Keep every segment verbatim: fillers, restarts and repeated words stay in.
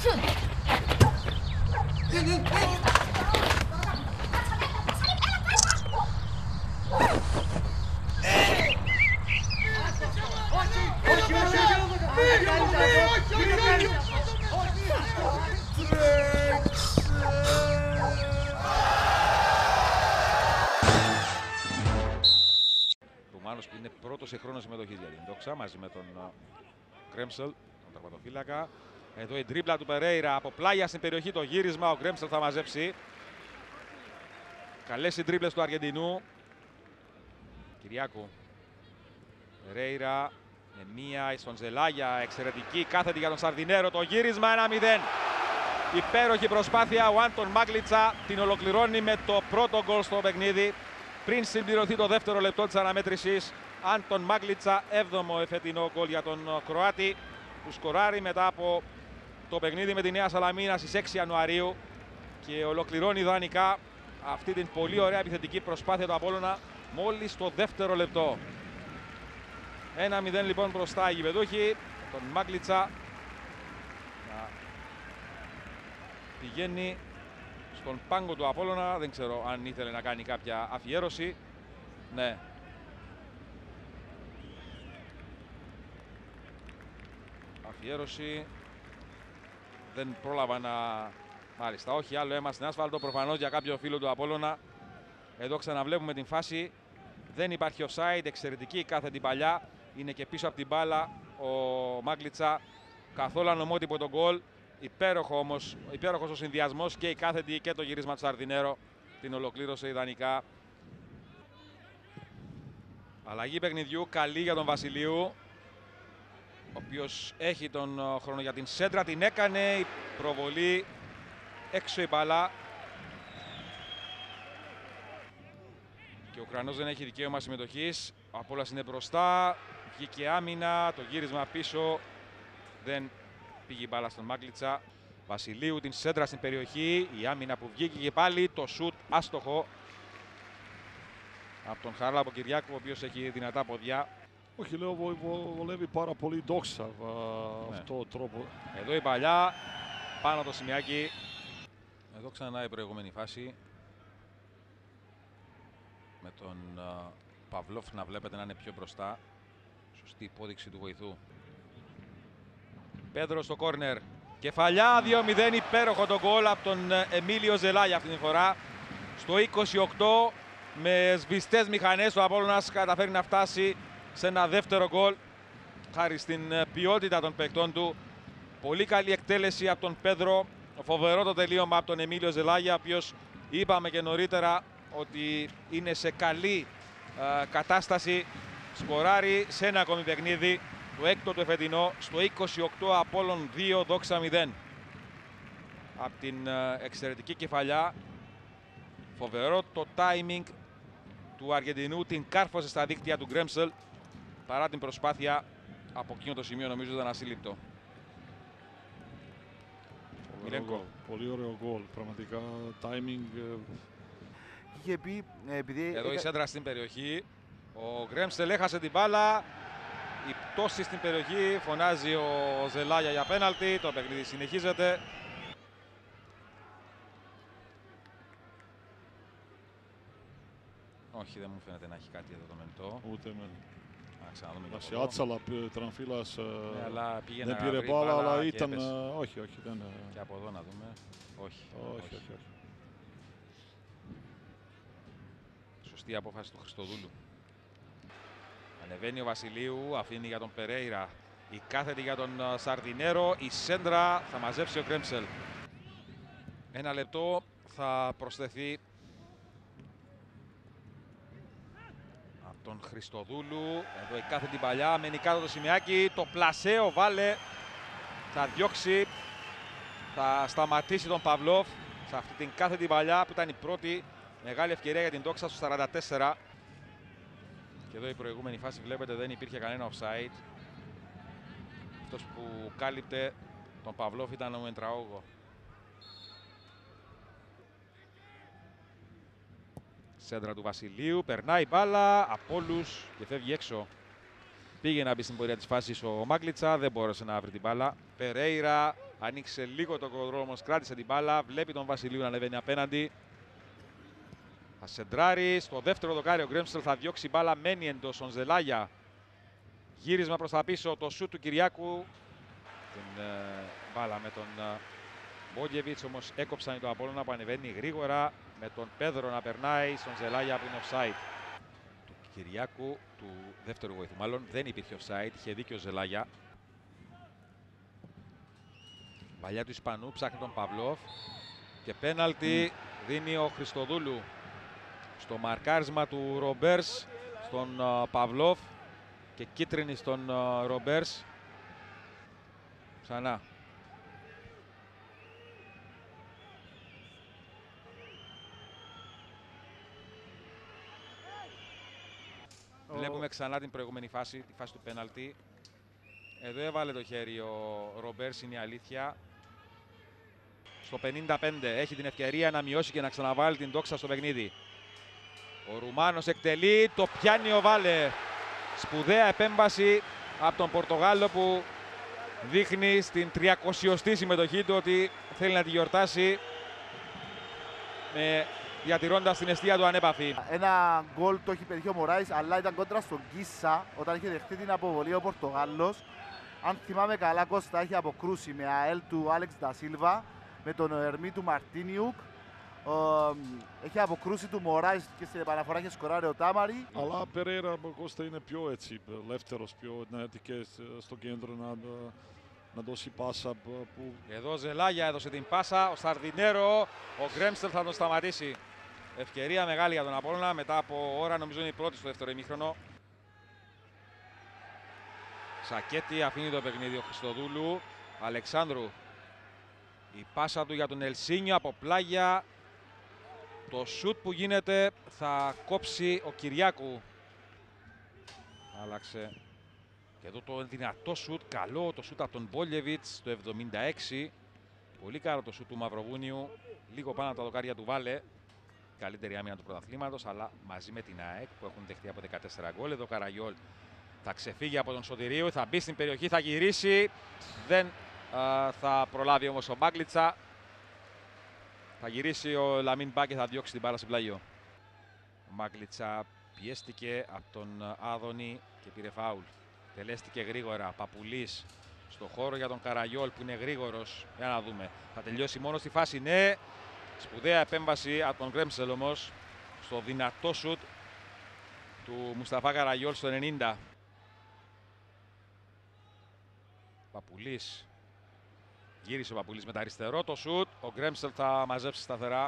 Ρουμάνος που είναι πρώτος σε χρόνο συμμετοχής για την Δόξα μαζί με τον Γκρέμσελ, τον τερματοφύλακα. Εδώ η τρίπλα του Περέιρα από πλάγια στην περιοχή, το γύρισμα, ο Γκρέμσελ θα μαζέψει. Καλές οι τρίπλες του Αργεντινού. Κυριάκου. Περέιρα με μία στον Ζελάγια, εξαιρετική κάθετη για τον Σαρδινέρο, το γύρισμα ένα μηδέν. Υπέροχη προσπάθεια, ο Άντων Μάγκλιτσα την ολοκληρώνει με το πρώτο γκολ στο παιχνίδι. Πριν συμπληρωθεί το δεύτερο λεπτό της αναμέτρησης, Άντων Μάγκλιτσα, έβδομο εφετινό γκολ για τον Κροάτη, που σκοράρει μετά από το παιχνίδι με τη Νέα Σαλαμίνα στις έξι Ιανουαρίου και ολοκληρώνει ιδανικά αυτή την πολύ ωραία επιθετική προσπάθεια του Απόλλωνα μόλις το δεύτερο λεπτό. ένα μηδέν λοιπόν μπροστά οι γηπεδούχοι, τον Μάγκλιτσα να πηγαίνει στον πάγκο του Απόλλωνα, δεν ξέρω αν ήθελε να κάνει κάποια αφιέρωση. Ναι. Αφιέρωση. Δεν πρόλαβα να... Μάλιστα, όχι, άλλο αίμα στην άσφαλτο, προφανώς για κάποιο φίλο του Απόλλωνα. Εδώ ξαναβλέπουμε την φάση. Δεν υπάρχει offside, εξαιρετική η κάθετη παλιά. Είναι και πίσω από την μπάλα ο Μάγκλιτσα. Καθόλου ανομότυπο το γκολ. Υπέροχο όμως, υπέροχος ο συνδυασμός και η κάθετη και το γύρισμα του Σαρδινέρο. Την ολοκλήρωσε ιδανικά. Αλλαγή παιχνιδιού, καλή για τον Βασιλείου, ο οποίος έχει τον χρόνο για την σέντρα. Την έκανε, η προβολή, έξω η μπάλα. Και ο Ουκρανός δεν έχει δικαίωμα συμμετοχής. Ο Απόλλωνας είναι μπροστά, βγήκε άμυνα, το γύρισμα πίσω. Δεν πήγε η μπάλα στον Μάγκλιτσα. Βασιλείου την σέντρα στην περιοχή, η άμυνα που βγήκε και πάλι, το σουτ άστοχο από τον Χαράλαμπο Κυριάκου, ο οποίος έχει δυνατά ποδιά. Όχι, λέω, βο, βο, βολεύει πάρα πολύ Δόξα ναι. αυτό το τρόπο. Εδώ η παλιά, πάνω το σημειάκι. Εδώ ξανά η προηγούμενη φάση. Με τον uh, Παυλόφ να βλέπετε να είναι πιο μπροστά. Σωστή υπόδειξη του βοηθού. Πέδρο στο κόρνερ. Κεφαλιά δύο μηδέν, υπέροχο το γκολ από τον Εμίλιο Ζελάγια αυτή τη φορά. Στο είκοσι οκτώ με σβηστές μηχανές ο Απόλλωνας καταφέρει να φτάσει σε ένα δεύτερο γκολ χάρη στην ποιότητα των παικτών του. Πολύ καλή εκτέλεση από τον Πέδρο. Φοβερό το τελείωμα από τον Εμίλιο Ζελάγια, ο οποίος είπαμε και νωρίτερα ότι είναι σε καλή α, κατάσταση. Σκοράρει σε ένα ακόμη παιχνίδι, το έκτο του εφετινό, στο είκοσι οκτώ, Απόλλων δύο, Δόξα μηδέν. Από την α, εξαιρετική κεφαλιά. Φοβερό το timing του Αργεντινού, την κάρφωσε στα δίκτυα του Γκρέμσελ. Παρά την προσπάθεια, από εκείνο το σημείο νομίζω ήταν ασύλληπτο. Μιλένκο. Πολύ ωραίο γκολ, πραγματικά timing. Είχε πει, επειδή... Εδώ η σέντρα στην περιοχή. Ο Γκρέμσελ έχασε την μπάλα. Η πτώση στην περιοχή, φωνάζει ο Ζελάγια για πέναλτι. Το παιχνίδι συνεχίζεται. Όχι, δεν μου φαίνεται να έχει κάτι εδώ το μεντό. Ούτε με. Να ξαναδούμε και σε άτσαλα Τραμφύλας. Ναι, αλλά πήγε δεν να πήρε βρει μπάλα, μπάλα αλλά και ήταν. έπεσε. Όχι, όχι. Δεν... Και από εδώ να δούμε. Όχι. Όχι, όχι, όχι. Σωστή απόφαση του Χριστοδούλου. Ανεβαίνει ο Βασιλείου, αφήνει για τον Περέιρα. Η κάθετη για τον Σαρδινέρο. Η σέντρα θα μαζέψει ο Γκρέμσελ. Ένα λεπτό θα προσθεθεί από τον Χριστοδούλου. Εδώ η κάθετη παλιά, μένει κάτω το σημειάκι. Το πλασέο βάλε. Θα διώξει. Θα σταματήσει τον Παυλόφ σε αυτή την κάθετη παλιά που ήταν η πρώτη μεγάλη ευκαιρία για την Δόξα στο σαράντα τέσσερα. Και εδώ η προηγούμενη φάση βλέπετε δεν υπήρχε κανένα offside. Αυτός που κάλυπτε τον Παυλόφ ήταν ο Μεντραόγο. Σέντρα του Βασιλείου, περνάει μπάλα από όλους και φεύγει έξω. Πήγε να μπει στην πορεία της φάσης ο Μάγκλιτσα, δεν μπόρεσε να βρει την μπάλα. Περέιρα ανοίξε λίγο το κοδρόμο, κράτησε την μπάλα. Βλέπει τον Βασιλείου να ανεβαίνει απέναντι. Θα σεντράρει. Στο δεύτερο δοκάρι ο Γκρέμσελ θα διώξει μπάλα. Μένει εντός ο Ζελάγια. Γύρισμα προς τα πίσω. Το σούτ του Κυριάκου. Την ε, μπάλα με τον ε, Μπόγεβιτς όμως έκοψαν το Απόλλωνα που ανεβαίνει γρήγορα. Με τον Πέδρο να περνάει στον Ζελάγια που είναι offside. Του Κυριάκου, του δεύτερου βοηθού μάλλον, δεν υπήρχε offside. Είχε δίκιο ο Ζελάγια. Παλιά του Ισπανού, ψάχνει τον Παυλόφ. Και πέναλτι δίνει ο Χριστοδούλου στο μαρκάρισμα του Ρομπέρς στον uh, Παυλόφ και κίτρινη στον uh, Ρομπέρς. Ξανά. Oh. Βλέπουμε ξανά την προηγούμενη φάση, τη φάση του πέναλτι. Εδώ έβαλε το χέρι ο Ρομπέρς, είναι η αλήθεια. Στο πενήντα πέντε έχει την ευκαιρία να μειώσει και να ξαναβάλει την δόξα στο παιχνίδι. Ο Ρουμάνος εκτελεί, το πιάνει ο Βάλε. Σπουδαία επέμβαση από τον Πορτογάλο που δείχνει στην τριακοσιωστή συμμετοχή του ότι θέλει να τη γιορτάσει με, διατηρώντας την εστία του ανέπαφη. Ένα γκολ το έχει πετύχει ο Μωράης, αλλά ήταν κόντρα στον Κίσα όταν είχε δεχτεί την αποβολή ο Πορτογάλος. Αν θυμάμαι καλά, Κώστα, έχει αποκρούσει με ΑΕΛ του Άλεξ Ντασίλβα, με τον Ερμή του Μαρτίνιουκ. Uh, έχει αποκρούσει του Μωράης και στην επαναφορά έχει σκοράρει ο Τάμαρη. Αλλά Περέιρα, Κώστα, είναι πιο έτσι, ελεύθερος, πιο δυνατικές στο κέντρο να, να δώσει πάσα. Που... Εδώ Ζελάγια έδωσε την πάσα, ο Σαρδινέρο, ο Γκρέμστελ θα τον σταματήσει. Ευκαιρία μεγάλη για τον Απόλλωνα, μετά από ώρα νομίζω είναι η πρώτη στο δεύτερο ημίχρονο. Σακέτη αφήνει το παιχνίδι ο Χριστοδούλου, Αλεξάνδρου. Η πάσα του για τον Ελσίνιο από πλάγια. Το σουτ που γίνεται θα κόψει ο Κυριάκου. Άλλαξε. Και εδώ το δυνατό σουτ, καλό το σουτ από τον Μπόλεβιτς το εβδομήντα έξι. Πολύ καλό το σουτ του Μαυροβούνιου. Λίγο πάνω από τα δοκάρια του Βάλε. Καλύτερη άμυνα του πρωταθλήματος, αλλά μαζί με την ΑΕΚ που έχουν δεχτεί από δεκατέσσερα γκολ. Εδώ Καραγιόλ θα ξεφύγει από τον Σωτηρίου, θα μπει στην περιοχή, θα γυρίσει. Δεν α, θα προλάβει όμως ο Μάγκλιτσα. Θα γυρίσει ο Λαμίν Μπα και θα διώξει την μπάλα σε πλάγιο. Ο Μάγκλιτσα πιέστηκε από τον Άδωνη και πήρε φάουλ. Τελέστηκε γρήγορα. Παπουλής στο χώρο για τον Καραγιόλ που είναι γρήγορος. Για να δούμε. Θα τελειώσει μόνο στη φάση. Ναι. Σπουδαία επέμβαση από τον Γκρέμσελ όμως στο δυνατό σουτ του Μουσταφά Καραγιόλ στο ενενήντα. Παπουλής. Γύρισε ο Παπουλής με τα αριστερό το σουτ. Ο Γκρέμσελ θα μαζέψει σταθερά.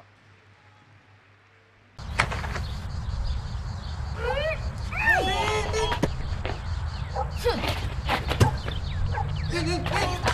Hm.